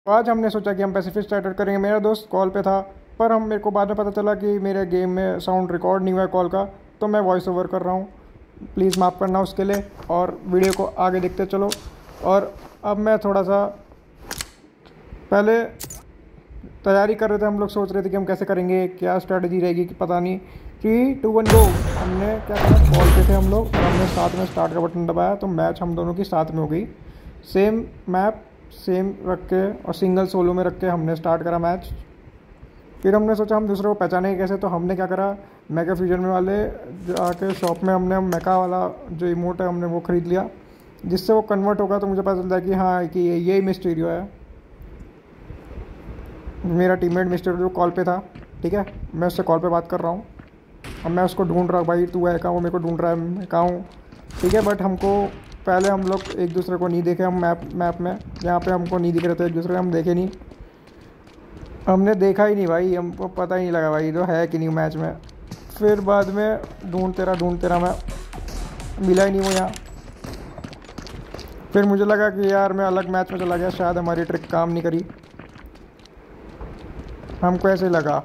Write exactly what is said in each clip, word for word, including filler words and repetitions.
तो आज हमने सोचा कि हम पैसिफिक स्टार्टर करेंगे। मेरा दोस्त कॉल पे था, पर हम मेरे को बाद में पता चला कि मेरे गेम में साउंड रिकॉर्ड नहीं हुआ है कॉल का, तो मैं वॉइस ओवर कर रहा हूँ। प्लीज़ माफ़ करना उसके लिए, और वीडियो को आगे देखते चलो। और अब मैं थोड़ा सा पहले तैयारी कर रहे थे, हम लोग सोच रहे थे कि हम कैसे करेंगे, क्या स्ट्रेटजी रहेगी कि पता नहीं। Three two one go. हमने क्या करा, कॉल पे थे हम लोग और हमने साथ में स्टार्ट का बटन दबाया तो मैच हम दोनों की साथ में हो गई। सेम मैप सेम रख के और सिंगल सोलो में रख के हमने स्टार्ट करा मैच। फिर हमने सोचा हम दूसरे को पहचानेंगे कैसे, तो हमने क्या करा, मेगा फ्यूजन में वाले जाके शॉप में हमने मेका वाला जो इमोट है हमने वो ख़रीद लिया, जिससे वो कन्वर्ट होगा तो मुझे पता चलता है कि हाँ कि यही मिस्टीरियो है। मेरा टीममेट मिस्टीरियो कॉल पे था, ठीक है, मैं उससे कॉल पे बात कर रहा हूँ। अब मैं उसको ढूंढ रहा हूँ, भाई तू है कहाँ, वो मेरे को ढूंढ रहा है, मैं कहाँ हूँ, ठीक है। बट हमको पहले हम लोग एक दूसरे को नहीं देखे, हम मैप मैप में यहाँ पे हमको नहीं दिख रहे थे एक दूसरे, हम देखे नहीं, हमने देखा ही नहीं भाई, हमको पता ही नहीं लगा भाई तो है कि नहीं मैच में। फिर बाद में ढूंढते रहा ढूंढते रहा मैं, मिला ही नहीं वो यहाँ। फिर मुझे लगा कि यार मैं अलग मैच में चला गया, शायद हमारी ट्रिक काम नहीं करी, हमको ऐसे लगा।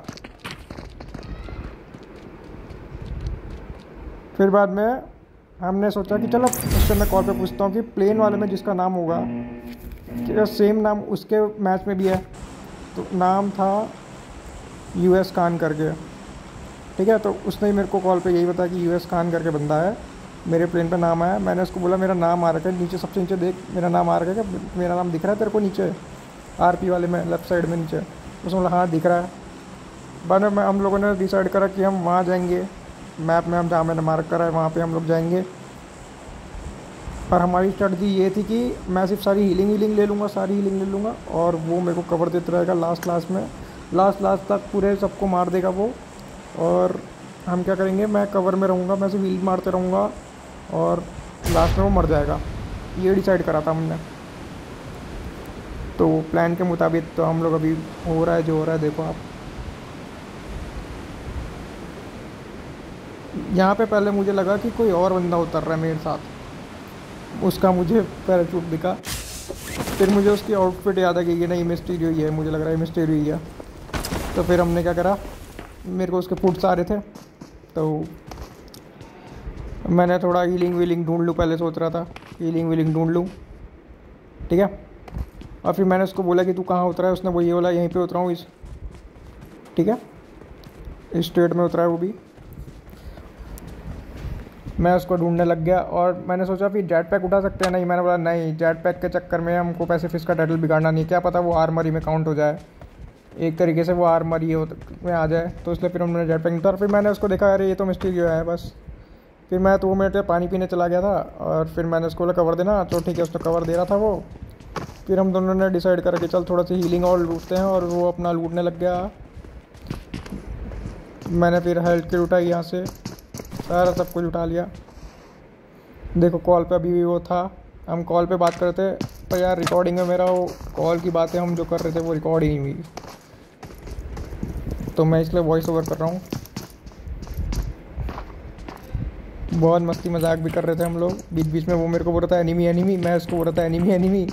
फिर बाद में हमने सोचा कि चलो उससे मैं कॉल पे पूछता हूँ कि प्लेन वाले में जिसका नाम होगा कि सेम नाम उसके मैच में भी है। तो नाम था यूएस खान करके, ठीक है। तो उसने ही मेरे को कॉल पे यही बताया कि यूएस खान करके बंदा है, मेरे प्लेन पे नाम आया। मैंने उसको बोला मेरा नाम आ रखा है नीचे, सबसे नीचे देख मेरा नाम आ रखा है, क्या मेरा नाम दिख रहा है तेरे को नीचे आरपी वाले में लेफ्ट साइड में नीचे? उसने बोला हाँ दिख रहा है। बाद में हम लोगों ने डिसाइड करा कि हम वहाँ जाएंगे, मैप में हम जहाँ मैंने मार्क करा है वहाँ पे हम लोग जाएंगे। और हमारी स्ट्रेटजी ये थी कि मैं सिर्फ सारी हीलिंग हीलिंग ले लूँगा, सारी हीलिंग ले लूँगा और वो मेरे को कवर देते रहेगा लास्ट लास्ट में, लास्ट लास्ट तक पूरे सबको मार देगा वो। और हम क्या करेंगे, मैं कवर में रहूँगा, मैं सिर्फ हील मारते रहूँगा और लास्ट में वो मर जाएगा। ये डिसाइड करा था हमने। तो प्लान के मुताबिक तो हम लोग अभी हो रहा है जो हो रहा है, देखो आप। यहाँ पे पहले मुझे लगा कि कोई और बंदा उतर रहा है मेरे साथ, उसका मुझे पैराशूट दिखा। फिर मुझे उसकी आउटफिट याद आ गई, ये नहीं मिस्टीरियो ही है, मुझे लग रहा है मिस्टीरियो ही है। तो फिर हमने क्या करा, मेरे को उसके फुट्स आ रहे थे तो मैंने थोड़ा हीलिंग वीलिंग ढूंढ लूँ, पहले सोच रहा था हीलिंग वीलिंग ढूंढ लूँ, ठीक है। और फिर मैंने उसको बोला कि तू कहाँ उतरा है, उसने वो ये बोला यहीं पे उतरा हूँ इस, ठीक है, इस स्टेट में उतरा है वो भी। मैं उसको ढूंढने लग गया और मैंने सोचा फिर जेट पैक उठा सकते हैं, नहीं मैंने बोला नहीं, जेट पैक के चक्कर में हमको पैसिफिक का टाइटल बिगाड़ना नहीं, क्या पता वो आर्मरी में काउंट हो जाए, एक तरीके से वो आर्मरी हो में आ जाए। तो इसलिए फिर हमने जेट पैक उठा और फिर मैंने उसको देखा अरे ये तो मिस्टीरियो है बस। फिर मैं दो मिनट में पानी पीने चला गया था और फिर मैंने उसको बोला कवर देना, तो ठीक है उसने कवर दे रहा था वो। फिर हम दोनों ने डिसाइड करा कि चल थोड़ा सी हीलिंग और लूटते हैं, और वो अपना लूटने लग गया। मैंने फिर हेल्थ किट उठाई, यहाँ से सारा सब कुछ उठा लिया। देखो कॉल पे अभी भी वो था, हम कॉल पे बात कर रहे थे, पर यार रिकॉर्डिंग में मेरा वो कॉल की बातें हम जो कर रहे थे वो रिकॉर्ड ही नहीं हुई, तो मैं इसलिए वॉइस ओवर कर रहा हूँ। बहुत मस्ती मजाक भी कर रहे थे हम लोग बीच बीच में, वो मेरे को बोल रहा था एनिमी एनिमी, मैं उसको बोल रहा था एनिमी एनिमी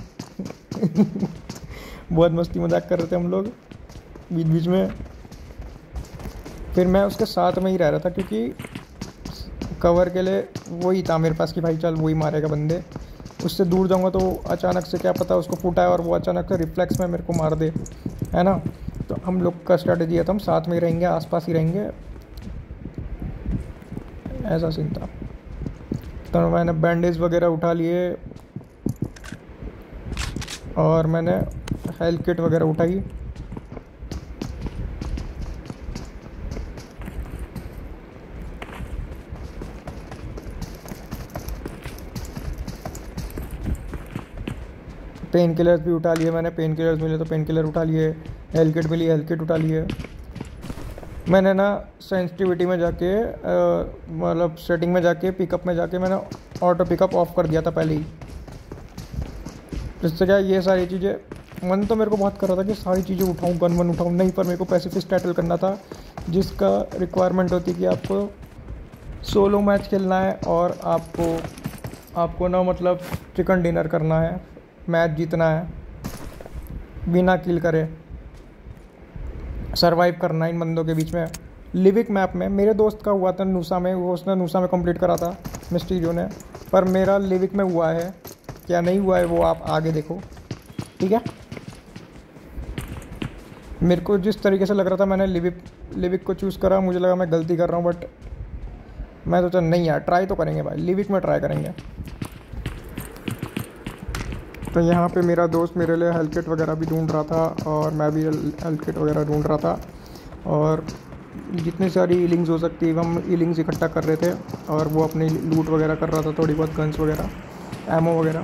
बहुत मस्ती मजाक कर रहे थे हम लोग बीच बीच में। फिर मैं उसके साथ में ही रह रहा था क्योंकि कवर के लिए वही था मेरे पास कि भाई चल वही मारेगा बंदे, उससे दूर जाऊंगा तो अचानक से क्या पता उसको फूटा है और वो अचानक से रिफ्लेक्स में मेरे को मार दे, है ना। तो हम लोग का स्ट्रेटजी है तो हम साथ में ही रहेंगे, आसपास ही रहेंगे, ऐसा सीन था। तो मैंने बैंडेज वगैरह उठा लिए और मैंने हेल्थ किट वगैरह उठाई। पेन किलर्स भी उठा लिए मैंने, पेन किलर्स मिले तो पेन किलर उठा लिए, हेल्थ किट मिली हेल्थ किट उठा लिए। मैंने ना सेंसिटिविटी में जाके मतलब सेटिंग में जाके पिकअप में जाके मैंने ऑटो पिकअप ऑफ कर दिया था पहले ही, जिससे क्या ये सारी चीज़ें, मन तो मेरे को बहुत कर रहा था कि सारी चीज़ें उठाऊँ, गन वन उठाऊँ, नहीं पर मेरे को पैसिफिक टाइटल करना था, जिसका रिक्वायरमेंट होती कि आपको सोलो मैच खेलना है और आपको आपको ना मतलब चिकन डिनर करना है, मैच जीतना है। बिना किल करे सरवाइव करना इन बंदों के बीच में। लिविक मैप में मेरे दोस्त का हुआ था नूसा में, वो उसने नूसा में कंप्लीट करा था मिस्टीरियो ने, पर मेरा लिविक में हुआ है क्या नहीं हुआ है वो आप आगे देखो, ठीक है। मेरे को जिस तरीके से लग रहा था मैंने लिविक लिविक को चूज़ करा, मुझे लगा मैं गलती कर रहा हूँ, बट मैं सोचा नहीं यार ट्राई तो करेंगे भाई, लिविक में ट्राई करेंगे। तो यहाँ पे मेरा दोस्त मेरे लिए हेल्थ किट वगैरह भी ढूंढ रहा था और मैं भी हेल्थ किट वगैरह ढूंढ रहा था, और जितनी सारी हीलिंग्स हो सकती है हम हीलिंग्स इकट्ठा कर रहे थे, और वो अपनी लूट वगैरह कर रहा था, थोड़ी बहुत गन्स वगैरह, एमो वगैरह।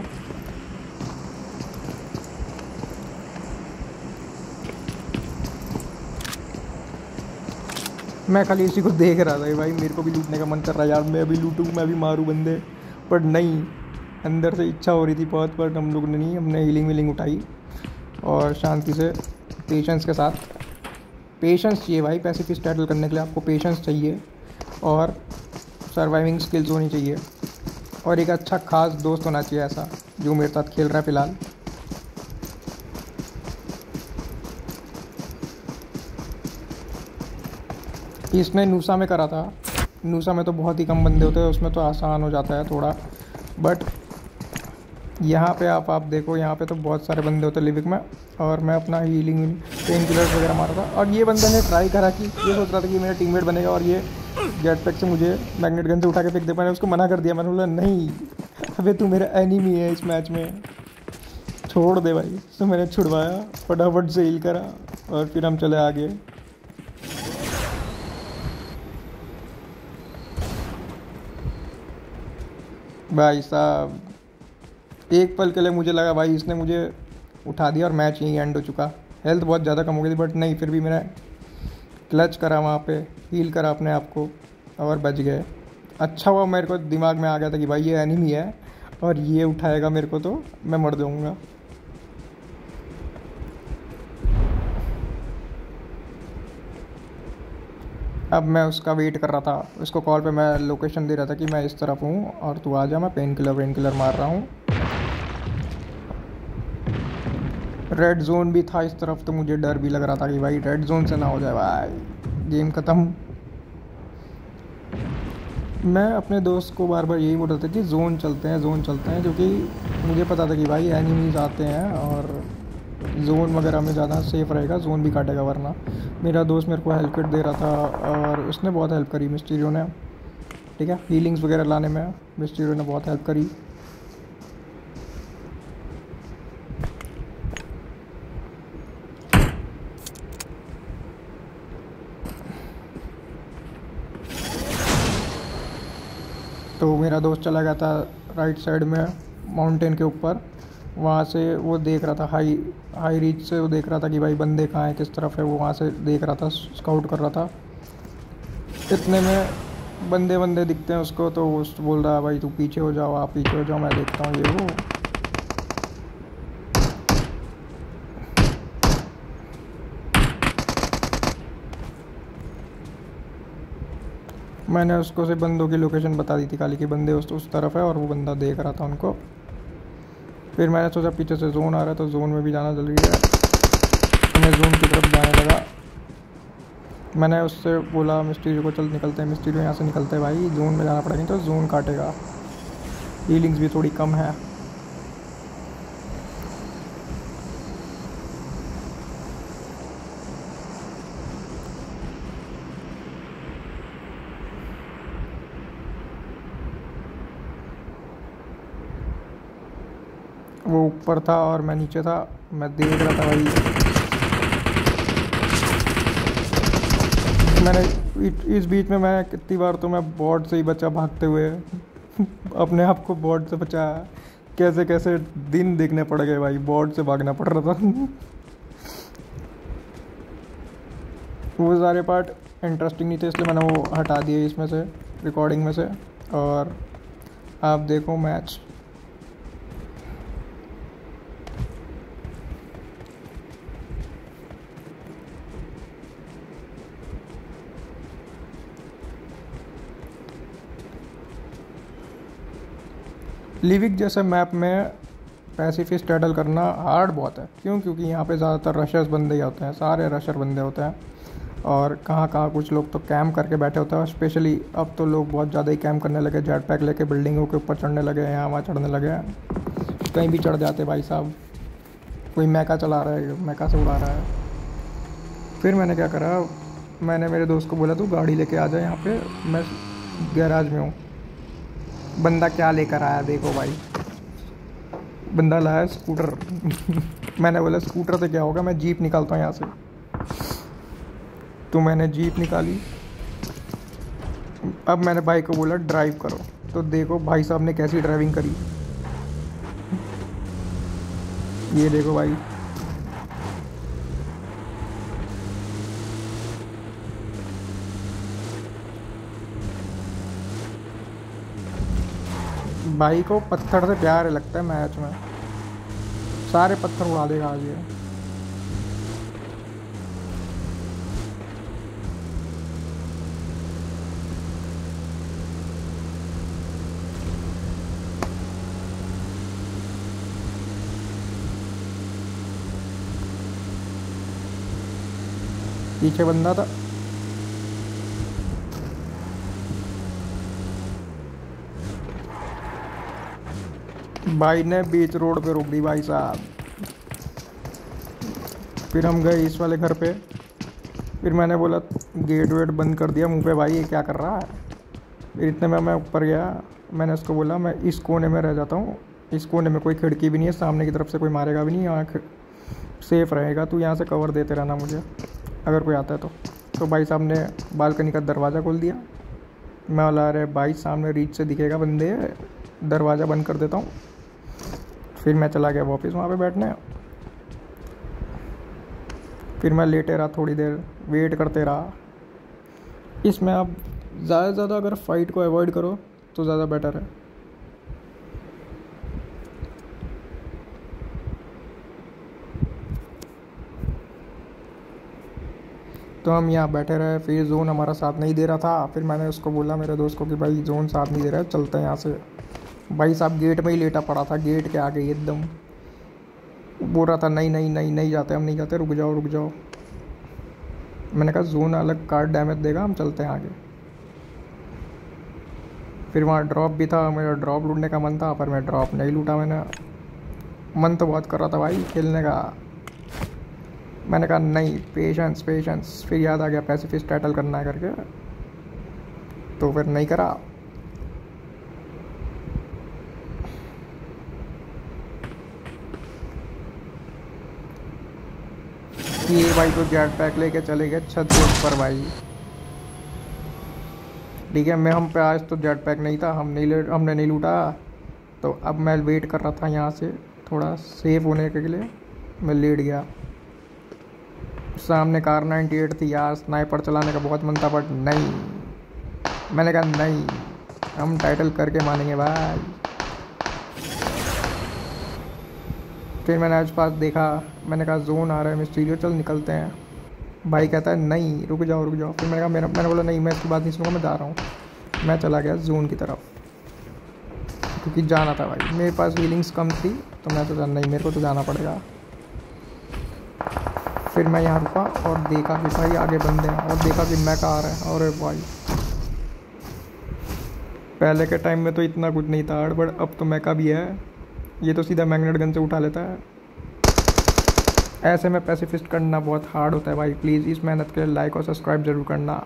मैं खाली इसी को देख रहा था कि भाई मेरे को भी लूटने का मन कर रहा है यार, मैं भी लूटूँ, मैं भी मारूँ बंदे, पर नहीं, अंदर से इच्छा हो रही थी बहुत, पर हम लोग ने नहीं, हमने हीलिंग वीलिंग उठाई और शांति से पेशेंस के साथ, पेशेंस चाहिए भाई पैसिफिस्ट टैटल करने के लिए, आपको पेशेंस चाहिए और सर्वाइविंग स्किल्स होनी चाहिए, और एक अच्छा खास दोस्त होना चाहिए ऐसा जो मेरे साथ खेल रहा है फ़िलहाल। इसने नूसा में करा था, नूसा में तो बहुत ही कम बंदे होते हैं, उसमें तो आसान हो जाता है थोड़ा, बट यहाँ पे आप आप देखो यहाँ पे तो बहुत सारे बंदे होते हैं लिविक में, और मैं अपना हीलिंग पेन किलर्स वगैरह मारा था, और ये बंदे ने ट्राई करा कि ये सोच रहा था कि मेरा टीममेट बनेगा और ये जेट पैक से मुझे मैग्नेट गन से उठा के फेंक दे, मैंने उसको मना कर दिया, मैंने बोला नहीं अबे तू मेरा एनिमी है इस मैच में, छोड़ दे भाई। तो मैंने छुड़वाया, फटाफट से हील करा और फिर हम चले आगे। भाई साहब एक पल के लिए मुझे लगा भाई इसने मुझे उठा दिया और मैच यहीं एंड हो चुका, हेल्थ बहुत ज़्यादा कम हो गई थी, बट नहीं, फिर भी मैंने क्लच करा वहाँ पे, हील करा अपने आप को और बच गए। अच्छा हुआ मेरे को दिमाग में आ गया था कि भाई ये एनिमी है और ये उठाएगा मेरे को तो मैं मर जाऊँगा। अब मैं उसका वेट कर रहा था, उसको कॉल पे मैं लोकेशन दे रहा था कि मैं इस तरफ हूँ और तू आ जा, मैं पेन किलर पेन किलर मार रहा हूँ। रेड जोन भी था इस तरफ, तो मुझे डर भी लग रहा था कि भाई रेड जोन से ना हो जाए भाई गेम ख़त्म। मैं अपने दोस्त को बार बार यही बोल रहा था कि जोन चलते हैं जोन चलते हैं, क्योंकि मुझे पता था कि भाई एनिमीज आते हैं और जोन वगैरह में ज़्यादा सेफ रहेगा, जोन भी काटेगा वरना। मेरा दोस्त मेरे को हेल्प किट दे रहा था और उसने बहुत हेल्प करी मिस्टीरियो ने, ठीक है, हीलिंग्स वगैरह लाने में मिस्टीरियो ने बहुत हेल्प करी। तो मेरा दोस्त चला गया था राइट साइड में माउंटेन के ऊपर, वहाँ से वो देख रहा था हाई हाई रीच से, वो देख रहा था कि भाई बंदे कहाँ हैं किस तरफ है, वो वहाँ से देख रहा था, स्काउट कर रहा था। इतने में बंदे बंदे दिखते हैं उसको, तो वो बोल रहा है भाई तू पीछे हो जाओ, आप पीछे हो जाओ, मैं देखता हूँ ये वो। मैंने उसको से बंदों की लोकेशन बता दी थी खाली कि बंदे उस उस तरफ है, और वो बंदा देख रहा था उनको। फिर मैंने सोचा पीछे से जोन आ रहा है तो जोन में भी जाना जरूरी है, तो मैं जोन की तरफ जाने लगा। मैंने उससे बोला मिस्टीरियो को चल निकलते हैं, मिस्टीरियो यहाँ से निकलते हैं भाई, जोन में जाना पड़ेगा तो जोन काटेगा, हीलिंग्स भी थोड़ी कम है। वो ऊपर था और मैं नीचे था, मैं देख रहा था भाई। मैंने इस बीच में मैं कितनी बार तो मैं बॉट से ही बचा भागते हुए अपने आप को बॉट से बचा, कैसे कैसे दिन देखने पड़ गए भाई, बॉट से भागना पड़ रहा था वो सारे पार्ट इंटरेस्टिंग नहीं थे, इसलिए मैंने वो हटा दिए इसमें से, रिकॉर्डिंग में से। और आप देखो मैच, लिविक जैसे मैप में पैसिफिस्ट टैटल करना हार्ड बहुत है। क्यों? क्योंकि यहाँ पे ज़्यादातर रशर्स बंदे ही होते हैं, सारे रशर बंदे होते हैं। और कहाँ कहाँ कुछ लोग तो कैम्प करके बैठे होते हैं। स्पेशली अब तो लोग बहुत ज़्यादा ही कैम्प करने लगे, जेट पैक लेके बिल्डिंगों के ऊपर चढ़ने लगे हैं, यहाँ वहाँ चढ़ने लगे हैं, कहीं भी चढ़ जाते भाई साहब। कोई मैका चला रहा है, मैका से उड़ा रहा है। फिर मैंने क्या करा, मैंने मेरे दोस्त को बोला तू गाड़ी लेके आ जा, यहाँ पे मैं गैराज में हूँ। बंदा क्या लेकर आया देखो भाई, बंदा लाया स्कूटर। मैंने बोला स्कूटर से क्या होगा, मैं जीप निकालता हूँ यहाँ से। तो मैंने जीप निकाली। अब मैंने भाई को बोला ड्राइव करो, तो देखो भाई साहब ने कैसी ड्राइविंग करी। ये देखो भाई, भाई को पत्थर से प्यार लगता है मैच में, सारे पत्थर उड़ा देगा आज ये। पीछे बंदा था, भाई ने बीच रोड पे रोक दी भाई साहब। फिर हम गए इस वाले घर पे। फिर मैंने बोला गेट वेट बंद कर दिया मुंह पे, भाई ये क्या कर रहा है। फिर इतने में मैं ऊपर गया, मैंने उसको बोला मैं इस कोने में रह जाता हूँ, इस कोने में कोई खिड़की भी नहीं है, सामने की तरफ से कोई मारेगा भी नहीं, यहाँ सेफ रहेगा, तू यहाँ से कवर देते रहना मुझे अगर कोई आता है तो। तो भाई साहब ने बालकनी का दरवाज़ा खोल दिया। मैं बोला अरे भाई सामने रीच से दिखेगा बंदे, दरवाज़ा बंद कर देता हूँ। फिर मैं चला गया वापस वहाँ पे बैठने। फिर मैं लेटे रहा, थोड़ी देर वेट करते रहा। इसमें आप ज़्यादा से ज़्यादा अगर फाइट को अवॉइड करो तो ज़्यादा बेटर है। तो हम यहाँ बैठे रहे। फिर जोन हमारा साथ नहीं दे रहा था। फिर मैंने उसको बोला मेरे दोस्त को कि भाई जोन साथ नहीं दे रहा है, चलते हैं यहाँ से। भाई साहब गेट में ही लेटा पड़ा था, गेट के आगे एकदम बोल रहा था नहीं नहीं नहीं नहीं जाते, हम नहीं जाते, रुक जाओ रुक जाओ। मैंने कहा जोन अलग कार्ड डैमेज देगा, हम चलते हैं आगे। फिर वहाँ ड्रॉप भी था, मेरा ड्रॉप लूटने का मन था, पर मैं ड्रॉप नहीं लूटा। मैंने मन तो बहुत कर रहा था भाई खेलने का। मैंने कहा नहीं, पेशेंस पेशेंस। फिर याद आ गया पैसिफिस्ट टैटल करना है करके, तो फिर नहीं करा। ये भाई तो जेट पैक लेके चले गए छत के ऊपर भाई। ठीक है, मैं हम पे आज तो जेट पैक नहीं था, हम नहीं ले हमने नहीं लूटा। तो अब मैं वेट कर रहा था यहाँ से थोड़ा सेफ होने के लिए। मैं लेट गया। सामने कार नाइन्टी एट थी यार, स्नाइपर चलाने का बहुत मन था, बट नहीं। मैंने कहा नहीं, हम टाइटल करके मानेंगे भाई। फिर मैंने आज पास देखा, मैंने कहा जोन आ रहा है मिस्टीरियो, चल निकलते हैं। भाई कहता है नहीं रुक जाओ रुक जाओ। फिर मैंने कहा मेरा मैंने बोला नहीं, मैं इसकी बात नहीं सुनूंगा, मैं जा रहा हूँ। मैं चला गया जोन की तरफ, क्योंकि जाना था भाई। मेरे पास हीलिंग्स कम थी, तो मैं सोचा नहीं मेरे को तो जाना पड़ेगा। फिर मैं यहाँ रुका और देखा कि भाई आगे बंदे हैं, और देखा कि मैका आ रहा है। और भाई पहले के टाइम में तो इतना कुछ नहीं था, बट अब तो मैका भी है। ये तो सीधा मैग्नेट गन से उठा लेता है। ऐसे में पैसिफिस्ट करना बहुत हार्ड होता है भाई। प्लीज़ इस मेहनत के लिए लाइक और सब्सक्राइब जरूर करना।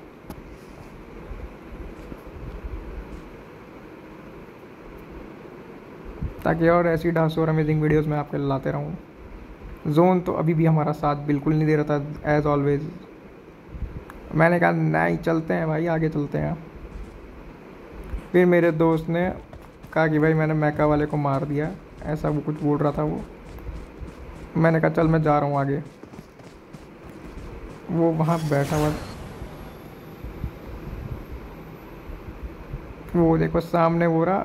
ताकि और ऐसी ढांसू और अमेजिंग वीडियोस मैं आपके लिए लाते रहूँ। जोन तो अभी भी हमारा साथ बिल्कुल नहीं दे रहा था, एज ऑलवेज। मैंने कहा नहीं चलते हैं भाई, आगे चलते हैं। फिर मेरे दोस्त ने कहा कि भाई मैंने मैका वाले को मार दिया, ऐसा वो कुछ बोल रहा था वो। मैंने कहा चल मैं जा रहा हूँ आगे। वो वहाँ बैठा हुआ, वो देखो सामने वो रहा।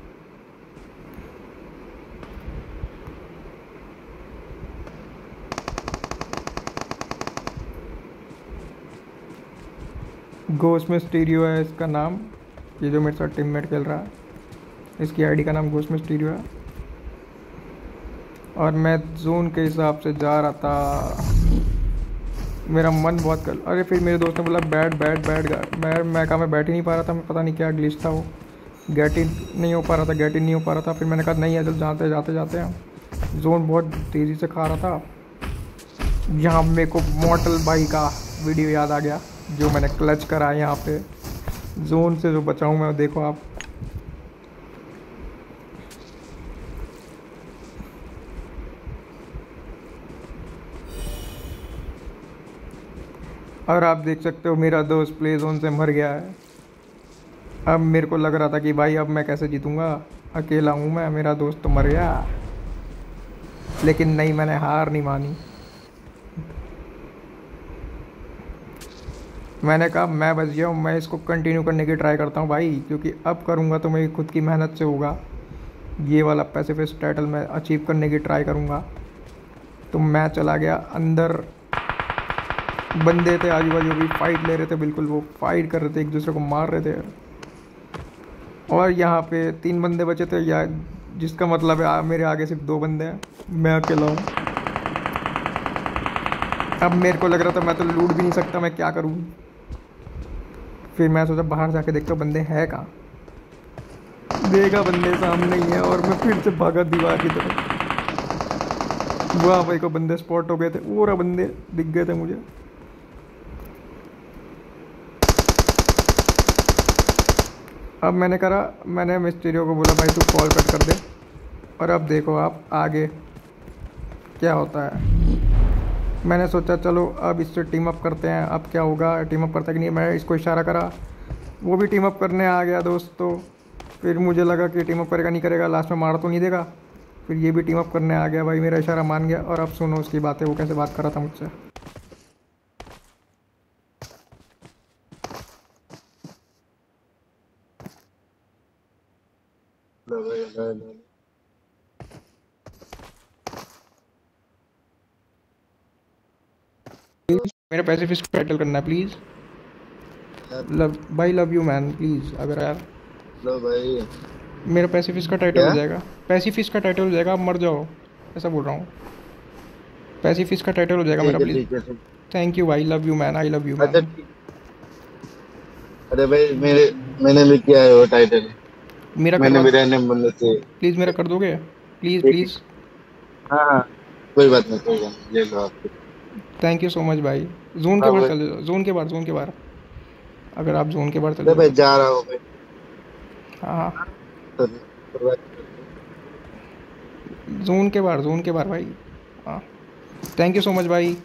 घोस्ट मिस्टीरियो है इसका नाम। ये जो मेरे साथ टीममेट खेल रहा है, इसकी आईडी का नाम घोस्ट मिस्टीरियो है। और मैं जोन के हिसाब से जा रहा था। मेरा मन बहुत कर, अरे फिर मेरे दोस्त ने बोला बैठ बैठ बैठ गा- मैं मैं कहा मैं बैठ ही नहीं पा रहा था, मैं पता नहीं क्या ग्लिच था, वो गेट इन नहीं हो पा रहा था, गेट इन नहीं हो पा रहा था। फिर मैंने कहा नहीं है, चल जाते जाते जाते हैं। जोन बहुत तेज़ी से खा रहा था। यहाँ मेरे को मॉर्टल बाई का वीडियो याद आ गया जो मैंने क्लच करा है यहाँ पे। जोन से जो बचा हूँ मैं, देखो आप। और आप देख सकते हो मेरा दोस्त प्ले जोन से मर गया है। अब मेरे को लग रहा था कि भाई अब मैं कैसे जीतूंगा, अकेला हूँ मैं, मेरा दोस्त तो मर गया। लेकिन नहीं, मैंने हार नहीं मानी। मैंने कहा मैं बच गया हूँ, मैं इसको कंटिन्यू करने की ट्राई करता हूँ भाई, क्योंकि अब करूँगा तो मेरी खुद की मेहनत से होगा। ये वाला पैसिफिस्ट टाइटल मैं अचीव करने की ट्राई करूँगा। तो मैं चला गया अंदर। बंदे थे आजू बाजू भी, फाइट ले रहे थे, बिल्कुल वो फाइट कर रहे थे, एक दूसरे को मार रहे थे। और यहाँ पे तीन बंदे बचे थे, या जिसका मतलब है आ, मेरे आगे सिर्फ दो बंदे हैं, मैं अकेला हूँ। अब मेरे को लग रहा था मैं तो लूट भी नहीं सकता, मैं क्या करूँ। फिर मैं सोचा बाहर जाके देखता हूँ बंदे हैं कहाँ। देखा बंदे सामने ही है, और मैं फिर से भागा दीवार की तरफ। वहाँ भाई को बंदे स्पॉट हो गए थे, और बंदे दिख गए थे मुझे। अब मैंने करा, मैंने मिस्टीरियो को बोला भाई तू कॉल कट कर दे। और अब देखो आप आगे क्या होता है। मैंने सोचा चलो अब इससे टीम अप करते हैं, अब क्या होगा, टीम अप करता कि नहीं। मैं इसको इशारा करा, वो भी टीम अप करने आ गया दोस्तों। फिर मुझे लगा कि टीम अप करेगा नहीं करेगा, लास्ट में मार तो नहीं देगा। फिर ये भी टीम अप करने आ गया भाई, मेरा इशारा मान गया। और अब सुनो उसकी बातें, वो कैसे बात कर रहा था मुझसे। मेरे पैसे फिर सेटल करना है प्लीज़। लव भाई, लव यू मैन, प्लीज़। अगर यार लो भाई, मेरा पैसिफिस्ट का टाइटल क्या? हो जाएगा, पैसिफिस्ट का टाइटल हो जाएगा, आप मर जाओ, ऐसा बोल रहा हूँ। पैसिफिस्ट का टाइटल हो जाएगा मेरा, ठीक है प्लीज़। ठीक है ठीक। थैंक यू भाई, love you man, I love you अच्छा मैन। ठीक। अरे भाई मेरे मैंने भी किया है वो टाइटल। मेरा मैंने करवा, भी रहने बनने से। प्लीज़ मेरा कर दोगे, प्लीज़ ठीक है। प्लीज़। हाँ हाँ, कोई बात नहीं कोई बात नहीं, ले लो आप। थैंक यू सो मच भाई। जोन के हाँ बाहर भाई। चले जाओ, जोन के बाहर, जोन के बाहर। अगर आप जोन के बाहर चले अरे जाओ भाई तो। जा रहा हूँ भाई। हाँ हाँ, तो survive करके। जोन के बाहर, जोन के बाहर भाई। हाँ, थैंक यू सो मच भाई।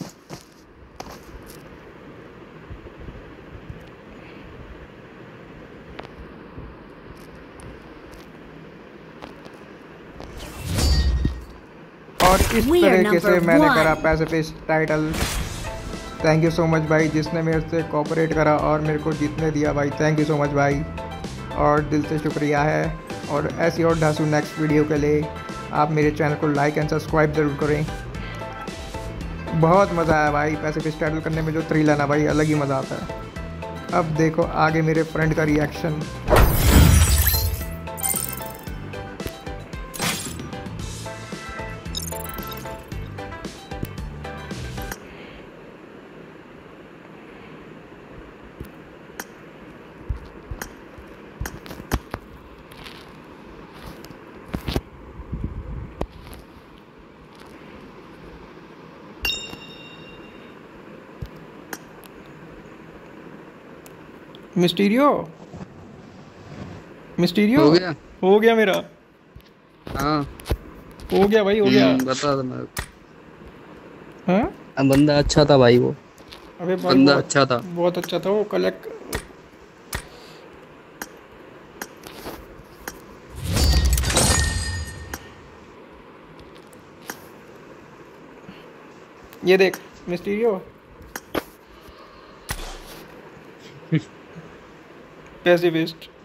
और इस We are तरीके से number मैंने करा one. Pacifist title. Thank you so much भाई जिसने मेरे से कोऑपरेट करा और मेरे को जीतने दिया भाई, थैंक यू सो मच भाई, और दिल से शुक्रिया है। और ऐसी और ढांसू नेक्स्ट वीडियो के लिए आप मेरे चैनल को लाइक एंड सब्सक्राइब ज़रूर करें। बहुत मज़ा आया भाई पैसिफिस्ट टाइटल करने में, जो थ्रिल है ना भाई, अलग ही मज़ा आता है। अब देखो आगे मेरे फ्रेंड का रिएक्शन। मिस्टीरियो, मिस्टीरियो हो गया। हो गया मेरा, हाँ। हो गया भाई, हो गया। हम्म, बता दो मैं। हाँ हाँ, बंदा अच्छा था भाई वो। अबे भाई बंदा बहुत अच्छा था। बहुत अच्छा था वो। कलेक्ट ये देख मिस्टीरियो, पैसिफिस्ट।